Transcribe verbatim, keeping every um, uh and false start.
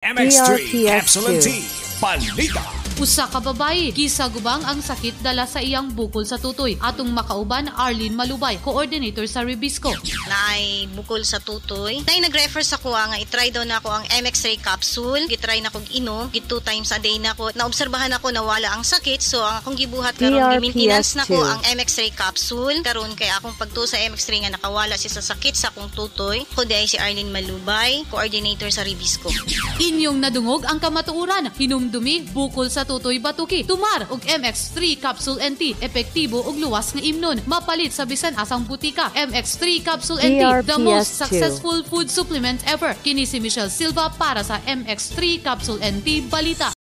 M X three Capsule N T Balita. Usa ka babayi, gisagubang ang sakit dala sa iyang bukol sa tutoy. Atong makauban, Arlene Malubay, coordinator sa Ribisco. Naay bukol sa tutoy. Nay nag-refer sa kuha nga i-try daw na ako ang M X ray capsule. Gitry na kog inom, git two times a day na ko. Naobserbahan ako na wala ang sakit. So ang akong gibuhat karon gi-maintenance na ko ang M X ray capsule. Karon kay akong pagtuo sa M X ray nga nakawala siya sa sakit sa akong tutoy. Ko di ay si Arlene Malubay, coordinator sa Ribisco. Inyong nadungog ang kamatuoran, hinumdumi, bukol sa tutoy batuki, tumar og M X three Capsule N T, epektibo og luwas nga imnon, mapalit sa bisan asang butika. M X three Capsule N T, the most successful food supplement ever. Kini si Michelle Silva para sa M X three Capsule N T Balita.